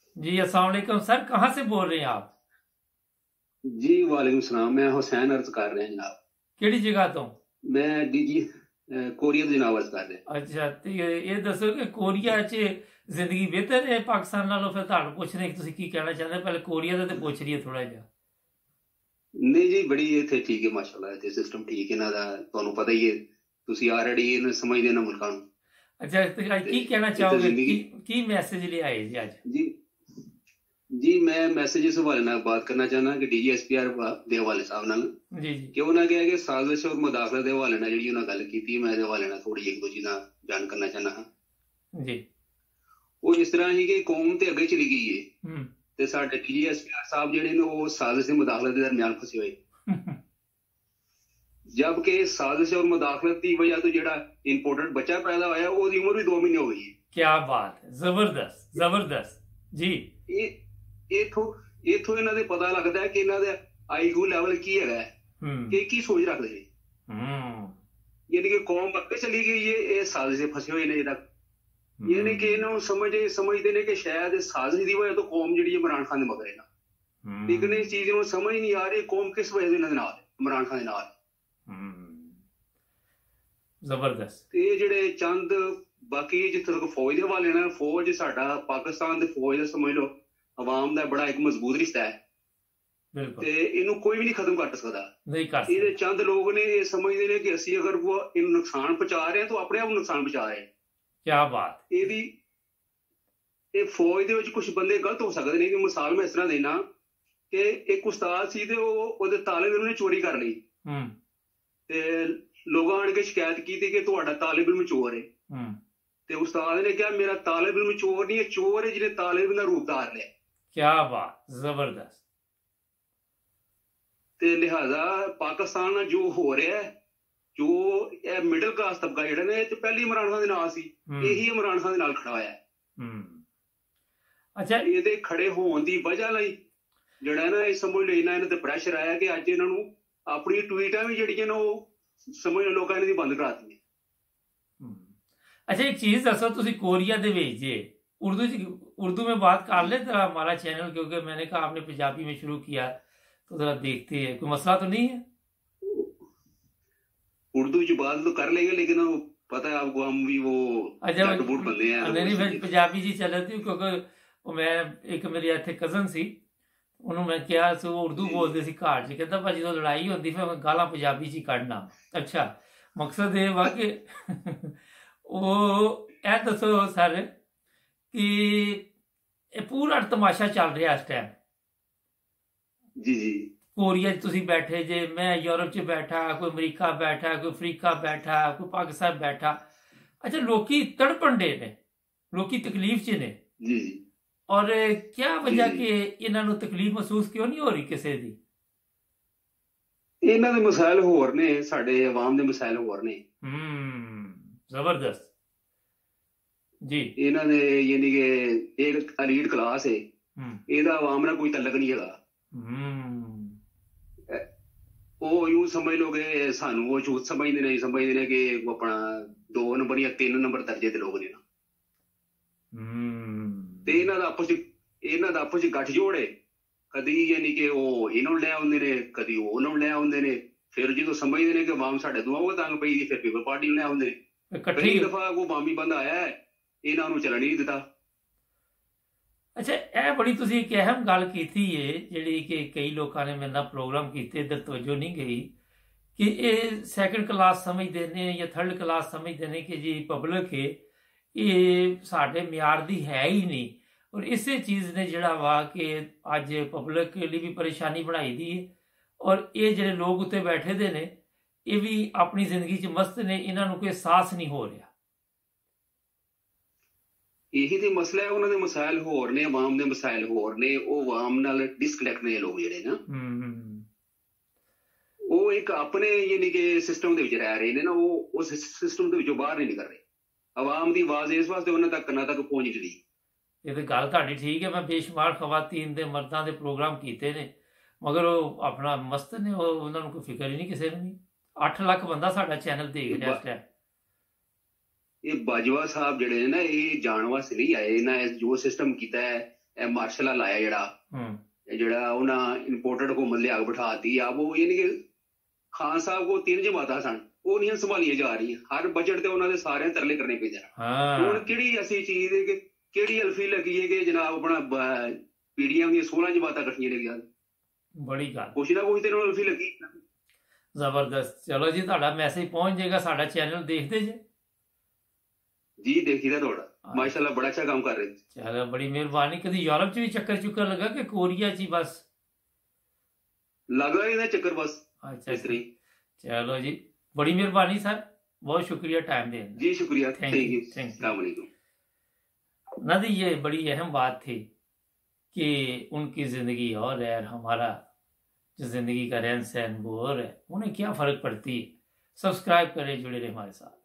जी अस्सलाम वालेकुम सर, कहाँ से बोल रहे हैं आप? जी वालेकुम सलाम। मैं हुसैन अर्ज कर रहे हैं जनाब। ਕਿਹੜੀ ਜਗ੍ਹਾ ਤੋਂ? मैं डीजी कोरिया ਤੋਂ जनाब अर्ज कर रहे हैं। ਅੱਛਾ, ਤੇ ਇਹ ਦੱਸੋ ਕਿ ਕੋਰੀਆ 'ਚ ਜ਼ਿੰਦਗੀ ਬਿਹਤਰ ਹੈ ਪਾਕਿਸਤਾਨ ਨਾਲੋਂ? ਫਿਰ ਤੁਹਾਨੂੰ ਪੁੱਛ ਰਹੇ ਕਿ ਤੁਸੀਂ ਕੀ ਕਹਿਣਾ ਚਾਹੁੰਦੇ। ਪਹਿਲੇ ਕੋਰੀਆ ਦਾ ਤੇ ਪੁੱਛ ਲਈਏ ਥੋੜਾ ਜਿਹਾ। ਨਹੀਂ ਜੀ, ਬੜੀ ਇੱਥੇ ਠੀਕ ਹੈ ਮਾਸ਼ਾਅੱਲਾ। ਇੱਥੇ ਸਿਸਟਮ ਠੀਕ ਇਹਨਾਂ ਦਾ, ਤੁਹਾਨੂੰ ਪਤਾ ਹੀ ਹੈ। ਤੁਸੀਂ ਆਲਰੇਡੀ ਇਹਨੂੰ ਸਮਝਦੇ ਨਾ ਮੁਲਕਾਂ ਨੂੰ। ਅੱਛਾ, ਤੇ ਅੱਜ ਤੇ ਕੀ ਕਹਿਣਾ ਇੱਥੇ ਚਾਹੋਗੇ? ਜ਼ਿੰਦਗੀ ਕੀ ਮੈਸੇਜ ਲਿਆਏ ਜੀ ਅੱਜ? जी जी मैं मैसेज इस हवाले ਨਾਲ बात करना चाहना कि DGSPR ਦੇ ਹਵਾਲੇ ਸਾਹਿਬ ਨਾਲ ਜੀ ਜੀ ਕਿ ਉਹਨਾਂ ਕਿਹਾ ਕਿ ਸਾਜ਼ਿਸ਼ ਔਰ ਮੁਦਾਖਲਤ ਦੇ ਹਵਾਲੇ ਨਾਲ ਜਿਹੜੀ ਉਹਨਾਂ ਗੱਲ ਕੀਤੀ, ਮੈਂ ਇਹਦੇ ਹਵਾਲੇ ਨਾਲ ਥੋੜੀ ਇੱਕ ਦੋ ਚੀਜ਼ਾਂ ਬਿਆਨ ਕਰਨਾ ਚਾਹਨਾ ਹਾਂ। ਜੀ। ਉਹ ਇਸ ਤਰ੍ਹਾਂ ਹੀ ਕਿ ਕੌਮ ਤੇ ਅੱਗੇ ਚਲੀ ਗਈ ਹੈ ਹੂੰ। ਤੇ ਸਾਡੇ DGSPR ਸਾਹਿਬ ਜਿਹੜੇ ਨੇ ਉਹ ਸਾਜ਼ਿਸ਼ ਤੇ ਮੁਦਾਖਲਤ ਦੇ ਦਰਮਿਆਨ ਫਸੇ ਹੋਏ। जबकि साजिश और मुदाखलत की वजह तो ਜਿਹੜਾ ਇੰਪੋਰਟੈਂਟ ਬੱਚਾ ਪੈਦਾ ਹੋਇਆ ਉਹਦੀ ਉਮਰ ਵੀ 2 ਮਹੀਨੇ ਹੋ ਗਈ ਹੈ। क्या बात है, जबरदस्त जबरदस्त जी। ਇਥੋਂ ਇਹਨਾਂ ਦੇ ਪਤਾ ਲੱਗਦਾ ਹੈ ਕਿ ਇਹਨਾਂ ਦਾ IQ ਲੈਵਲ ਕੀ ਹੈਗਾ, ਕਿ ਕੀ ਸੋਚ ਰੱਖਦੇ ਨੇ। ਯਾਨੀ ਕਿ ਕੌਮ ਅੱਗੇ ਚਲੀ ਗਈ ਹੈ, ਇਹ ਸਾਜ਼ਿਸ਼ ਫਸੇ ਹੋਏ ਨੇ ਅਜੇ ਤੱਕ। ਯਾਨੀ ਕਿ ਇਹਨਾਂ ਨੂੰ ਸਮਝਦੇ ਨੇ ਕਿ ਸ਼ਾਇਦ ਇਹ ਸਾਜ਼ਿਸ਼ ਦੀ ਵਜ੍ਹਾ ਤੋਂ ਕੌਮ ਜਿਹੜੀ ਹੈ ਇਮਰਾਨ ਖਾਨ ਦੇ ਮਗਰ ਹੈ ਨਾ। ਲੇਕਿਨ ਇਸ ਚੀਜ਼ ਨੂੰ ਸਮਝ ਨਹੀਂ ਆ ਰਹੀ ਕੌਮ ਕਿਸ ਵਜ੍ਹਾ ਦੇ ਇਹਨਾਂ ਦੇ ਨਾਲ ਹੈ, ਇਮਰਾਨ ਖਾਨ ਦੇ ਨਾਲ। ਜ਼ਬਰਦਸਤ। ਤੇ ਇਹ ਜਿਹੜੇ ਚੰਦ ਬਾਕੀ ਜਿੱਥੇ ਤੱਕ ਫੌਜ ਦੇ ਹਵਾਲੇ ਨਾਲ, ਫੌਜ ਸਾਡਾ ਪਾਕਿਸਤਾਨ ਦੇ ਫੌਜ ਦਾ ਸਮਝ ਲਓ ਆਵਾਮ ਦਾ ਬੜਾ ਇੱਕ ਮਜ਼ਬੂਤ ਰਿਸ਼ਤਾ ਹੈ ਤੇ ਇਹਨੂੰ ਕੋਈ ਵੀ ਨਹੀਂ ਖਤਮ ਕਰ ਸਕਦਾ। ਇਹਦੇ ਚੰਦ ਲੋਕ ਨੇ ਇਹ ਸਮਝਦੇ ਨੇ ਕਿ ਅਸੀਂ ਅਗਰ ਇਹਨੂੰ ਨੁਕਸਾਨ ਪਹੁੰਚਾ ਰਹੇ ਹਾਂ ਤਾਂ ਆਪਣੇ ਆਪ ਨੂੰ ਨੁਕਸਾਨ ਪਹੁੰਚਾ ਰਹੇ। ਕਿਆ ਬਾਤ। ਇਹ ਫੌਜ ਦੇ ਵਿੱਚ ਕੁਝ ਬੰਦੇ ਗਲਤ ਹੋ ਸਕਦੇ ਨੇ। ਕਿ ਮਿਸਾਲ ਮੈਂ ਇਸ ਤਰ੍ਹਾਂ ਦੇਣਾ ਕਿ ਇੱਕ ਉਸਤਾਦ ਸੀ ਤੇ ਉਹਦੇ ਤਾਲਿਬ ਇਲਮ ਨੇ ਚੋਰੀ ਕਰ ਲਈ ਤੇ ਲੋਕਾਂ ਆਣ ਕੇ ਸ਼ਿਕਾਇਤ ਕੀਤੀ ਕਿ ਤੁਹਾਡਾ ਤਾਲਿਬ ਇਲਮ ਚੋਰ ਹੈ। ਤੇ ਉਸਤਾਦ ਨੇ ਕਿਹਾ ਮੇਰਾ ਤਾਲਿਬ ਇਲਮ ਚੋਰ ਨਹੀਂ ਹੈ, ਚੋਰ ਹੈ ਜਿਹਨੇ ਤਾਲਿਬ ਇਲਮ ਦਾ ਰੂਪ ਧਾਰ ਲਿਆ। क्या बात, जबरदस्त। ਤੇ ਲਿਹਾਜ਼ਾ ਪਾਕਿਸਤਾਨ ਨਾਲ ਜੋ ਹੋ ਰਿਹਾ, ਜੋ ਇਹ ਮਿਡਲ ਕਲਾਸ ਤਬਕਾ ਜਿਹੜਾ ਨੇ ਤੇ ਪਹਿਲੀ ਇਮਰਾਨ ਖਾਨ ਦੇ ਨਾਲ ਸੀ, ਇਹੀ ਇਮਰਾਨ ਖਾਨ ਦੇ ਨਾਲ ਖੜਾ ਹੋਇਆ ਹੈ। ਅੱਛਾ, ਇਹਦੇ ਖੜੇ ਹੋਣ ਦੀ ਵਜ੍ਹਾ ਲਈ ਜਿਹੜਾ ਨਾ ਇਹ ਸਮਝ ਲਓ ਇਹਨਾਂ ਤੇ ਪ੍ਰੈਸ਼ਰ ਆਇਆ ਕਿ ਅੱਜ ਇਹਨਾਂ ਨੂੰ ਆਪਣੀ ਟਵੀਟਾਂ ਵੀ ਜਿਹੜੀਆਂ ਨੇ ਉਹ ਸਮਝ ਲਓ ਲੋਕਾਂ ਨੇ ਬੰਦ ਕਰਾ ਦਿੱਤੀਆਂ। अच्छा एक चीज दसो, तुसी कोरिया दे विच जे उर्दू में बात कर ले जरा हमारा चैनल, क्योंकि मैंने कहा आपने पंजाबी में शुरू किया तो जरा देखते हैं, कोई मसला तो नहीं है? उर्दू च बात तो कर लेंगे लेकिन वो पता है आपको हम भी वो बूट बंदे हैं। नहीं फिर पंजाबी जी चलती, क्योंकि मैं एक मेरे इत्थे कजन सी, ਉਹਨੂੰ ਮੈਂ ਕਿਹਾ ਸੀ, ਉਹ ਉਰਦੂ ਬੋਲਦੇ ਸੀ ਘਰ 'ਚ। ਕਹਿੰਦਾ ਭਾਜੀ ਜਦੋਂ ਲੜਾਈ ਹੁੰਦੀ ਫਿਰ ਮੈਂ ਗਾਲਾਂ ਪੰਜਾਬੀ 'ਚ ਹੀ ਕੱਢਣਾ। ਅੱਛਾ, ਮਕਸਦ ਇਹ ਵਾ ਕਿ ਉਹ ਇਹ ਦੱਸੋ ਸਰ ਕਿ ਇਹ ਪੂਰਾ ਤਮਾਸ਼ਾ ਚੱਲ ਰਿਹਾ ਇਸ ਟਾਈਮ। ਜੀ ਜੀ। ਕੋਰੀਆ 'ਚ ਤੁਸੀਂ ਬੈਠੇ ਜੇ, ਮੈਂ ਯੂਰਪ 'ਚ ਬੈਠਾ, ਕੋਈ ਅਮਰੀਕਾ ਬੈਠਾ, ਕੋਈ ਅਫਰੀਕਾ ਬੈਠਾ, ਕੋਈ ਪਾਕਿਸਤਾਨ ਬੈਠਾ। ਅੱਛਾ, ਲੋਕੀ ਤੜਪਣ ਡੇ ਨੇ, ਲੋਕੀ ਤਕਲੀਫ 'ਚ ਨੇ। ਜੀ ਜੀ। ਔਰ ਕਿਆ ਵਜ੍ਹਾ ਕਿ ਇਹਨਾਂ ਨੂੰ ਤਕਲੀਫ ਮਹਿਸੂਸ ਕਿਉਂ ਨਹੀਂ ਹੋ ਰਹੀ ਕਿਸੇ ਦੀ? ਇਹਨਾਂ ਦੇ ਮਸਾਇਲ ਹੋਰ ਨੇ, ਸਾਡੇ ਆਵਾਮ ਦੇ ਮਸਾਇਲ ਹੋਰ ਨੇ। ਜ਼ਬਰਦਸਤ ਜੀ। ਇਹਨਾਂ ਦੇ ਯਾਨੀ ਕਿ ਇੱਕ ਅਲੀਟ ਕਲਾਸ ਹੈ, ਇਹਦਾ ਆਵਾਮ ਨਾਲ ਕੋਈ ਤਲਕ ਨਹੀਂ ਹੈਗਾ। ਉਹ ਯੂੰ ਸਮਝ ਲੋਗੇ ਸਾਨੂੰ ਉਹ ਝੂਠ ਸਮਝਦੇ ਨੇ ਕਿ ਉਹ ਆਪਣਾ 2 ਨੰਬਰ ਜਾਂ 3 ਨੰਬਰ ਦਰਜੇ ਦੇ ਲੋਕ ਨੇ ਨਾ। ਤੇ ਇਹਨਾਂ ਦਾ ਆਪਸ ਚ ਗੱਠਜੋੜ ਹੈ। ਕਦੀ ਯਾਨੀ ਕਿ ਉਹ ਇਹਨਾਂ ਨੂੰ ਲੈ ਆਉਂਦੇ ਨੇ, ਕਦੀ ਉਹ ਉਹਨਾਂ ਨੂੰ ਲੈ ਆਉਂਦੇ ਨੇ। ਫਿਰ ਜਦੋਂ ਸਮਝਦੇ ਨੇ ਕਿ ਆਵਾਮ ਸਾਡੇ ਤੋਂ ਉਹ ਤੰਗ ਪਈ, ਫਿਰ ਪੀਪਲ ਪਾਰਟੀ ਨੂੰ ਲੈ ਆਉਂਦੇ ਨੇ। ਕਈ ਦਫਾ ਉਹ ਬਾਮੀ ਬੰਦਾ ਆਇਆ, ਇਹਨਾਂ ਨੂੰ ਚੱਲਣ ਨਹੀਂ ਦਿੱਤਾ। ਅੱਛਾ, ਇਹ ਬੜੀ ਤੁਸੀਂ ਇੱਕ ਅਹਿਮ ਗੱਲ ਕੀਤੀ ਹੈ ਜਿਹੜੀ ਕਿ ਕਈ ਲੋਕਾਂ ਨੇ ਮੇਰੇ ਨਾਲ ਪ੍ਰੋਗਰਾਮ ਕੀਤੇ, ਇੱਧਰ ਤਵੱਜੋ ਨਹੀਂ ਗਈ, ਕਿ ਇਹ ਸੈਕੰਡ ਕਲਾਸ ਸਮਝਦੇ ਨੇ ਜਾਂ ਥਰਡ ਕਲਾਸ ਸਮਝਦੇ ਨੇ ਕਿ ਜੀ ਪਬਲਿਕ ਹੈ ਇਹ ਸਾਡੇ ਮਿਆਰ ਦੀ ਹੈ ਹੀ ਨਹੀਂ। ਔਰ ਇਸੇ ਚੀਜ਼ ਨੇ ਜਿਹੜਾ ਵਾ ਕਿ ਅੱਜ ਪਬਲਿਕ ਲਈ ਵੀ ਪਰੇਸ਼ਾਨੀ ਬਣਾਈ ਦੀ ਹੈ। ਔਰ ਇਹ ਜਿਹੜੇ ਲੋਕ ਉੱਤੇ ਬੈਠੇ ਦੇ ਨੇ ਇਹ ਵੀ ਆਪਣੀ ਜ਼ਿੰਦਗੀ 'ਚ ਮਸਤ ਨੇ, ਇਹਨਾਂ ਨੂੰ ਕੋਈ ਅਹਿਸਾਸ ਨਹੀਂ ਹੋ ਰਿਹਾ। ਇਹੀ ਤੇ ਮਸਲਾ ਹੈ। ਉਹਨਾਂ ਦੇ ਮਸਾਇਲ ਹੋਰ ਨੇ, ਆਵਾਮ ਦੇ ਮਸਾਇਲ ਹੋਰ ਨੇ। ਉਹ ਆਵਾਮ ਨਾਲ ਡਿਸਕਨੈਕਟ ਨੇ ਲੋਕ ਜਿਹੜੇ ਨਾ। ਉਹ ਇੱਕ ਆਪਣੇ ਯਾਨੀ ਕਿ ਸਿਸਟਮ ਦੇ ਵਿੱਚ ਰਹਿ ਰਹੇ ਨੇ ਨਾ, ਉਹ ਉਸ ਸਿਸਟਮ ਦੇ ਵਿੱਚੋਂ ਬਾਹਰ ਨਹੀਂ ਨਿਕਲ ਰਹੇ। ਆਵਾਮ ਦੀ ਆਵਾਜ਼ ਇਸ ਵਾਸਤੇ ਉਹਨਾਂ ਤੱਕ ਕੰਨਾਂ ਤੱਕ ਪਹੁੰਚ ਰਹੀ। ਇਹ ਤਾਂ ਗੱਲ ਤੁਹਾਡੀ ਠੀਕ ਹੈ। ਮੈਂ ਬੇਸ਼ੁਮਾਰ ਖਵਾਤੀਨ ਦੇ ਮਰਦਾਂ ਦੇ ਪ੍ਰੋਗਰਾਮ ਕੀਤੇ ਨੇ, ਮਗਰ ਉਹ ਆਪਣਾ ਮਸਤ ਨੇ, ਉਹਨਾਂ ਨੂੰ ਕੋਈ ਫਿਕਰ ਹੀ ਨਹੀਂ ਕਿਸੇ ਨੂੰ ਨਹੀਂ। 8 ਲੱਖ ਬੰਦਾ ਸਾਡਾ ਚੈਨਲ ਦੇਖ ਰਿਹਾ ਇਸ ਟਾਈਮ। ਇਹ ਬਾਜਵਾ ਸਾਹਿਬ ਜਿਹੜੇ ਨੇ ਨਾ, ਇਹ ਜਾਣ ਵਾਸਤੇ ਨਹੀਂ ਆਏ। ਇਹਨਾਂ ਜੋ ਸਿਸਟਮ ਕੀਤਾ ਹੈ मार्शल लाया जड़ा उन्हें इंपोर्टेड हुकूमत लिया बिठाती अब वो यानी कि खान साहब को 3 जमात सन वो नहीं संभालिया जा रही हर बजट से उन्होंने सारे तरले करने पे हुण किहड़ी ऐसी चीज है कि किहड़ी अल्फी लगी है कि जनाब अपना पीढ़ियां दी 16 जमातां कट्ठियां लगियां बड़ी गल कुछ ना कुछ तो अल्फी लगी जबरदस्त चलो जी तुहाडा मैसेज पहुंच जाएगा साडा चैनल देखदे जे जी देखीदा थोड़ा माशाल्लाह बड़ा अच्छा काम कर रहे चलो बड़ी मेहरबानी कभी यूरोप च भी चक्कर लगा कि कोरिया च बस लगा इन्हें चक्कर बस अच्छा चलो जी बड़ी मेहरबानी सर बहुत शुक्रिया टाइम देने जी शुक्रिया थैंक यू नदी ये बड़ी अहम बात थी कि उनकी ज़िंदगी और है हमारा जो ज़िंदगी का रहन सहन वो और है उन्हें क्या फ़र्क पड़ती है सब्सक्राइब करें जुड़े रहे हमारे साथ।